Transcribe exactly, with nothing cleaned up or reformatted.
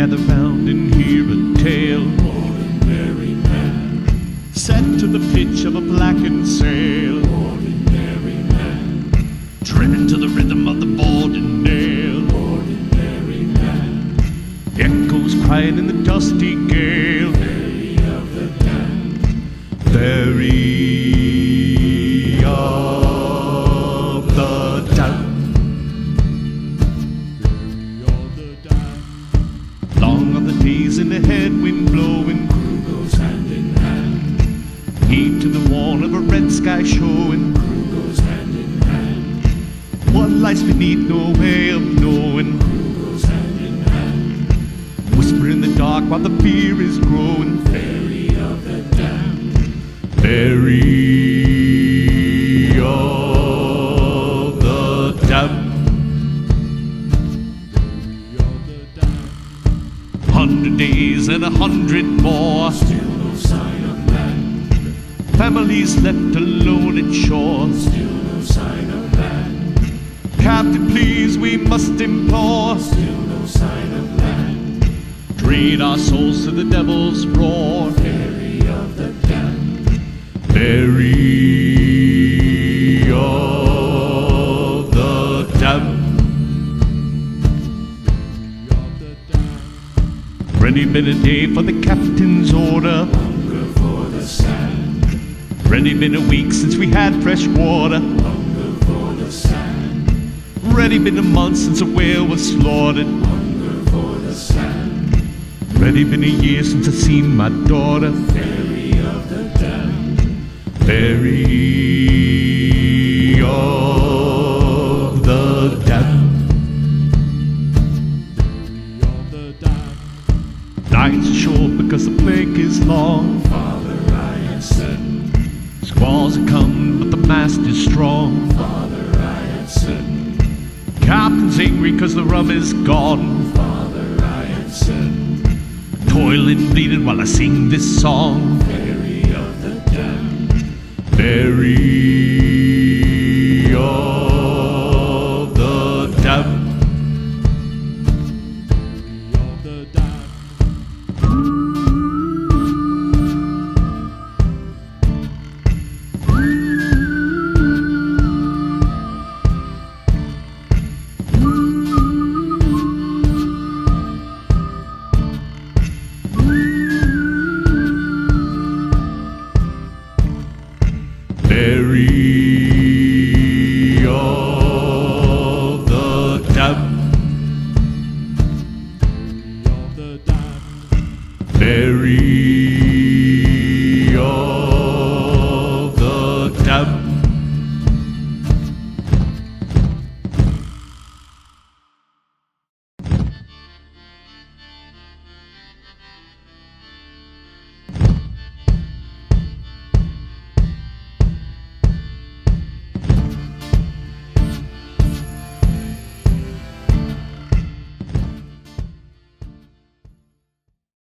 gather round and hear a tale. Ordinary man, Set to the pitch of a blackened sail. ordinary man, Driven to the rhythm of the board and nail. ordinary man, Echoes crying in the dusty gale. Ferry of the damned, Ferry of the damned. Long are the days in the headwind blowing. crew goes hand in hand, Heave to the wall of a red sky showing. crew goes hand in hand, What lies beneath, no way of knowing. crew goes hand in hand, Whisper in the dark while the fear is growing. Ferry of the damned, Ferry of the damned. Hundred days and a hundred more. still no sign of land, Families left alone at shore. still no sign of land, Captain, please, we must implore. still no sign of land, Trade our souls to the devil's roar. Ferry of the damned, Ferry of the damned. Ready been a day for the captain's order. hunger for the sand, Ready been a week since we had fresh water. hunger for the sand, Ready been a month since a whale was slaughtered. hunger for the sand, Ready been a year since I seen my daughter. Ferry of the damned, Ferry of the damned. Nights are short because the plague is long. Father I had sent, Squalls have come, but the mast is strong. Father I had sent, Captain's angry because the rum is gone. Father I had sent, Toiling, bleeding while I sing this song. Ferry of the damned, Ferry of the damned. Ferry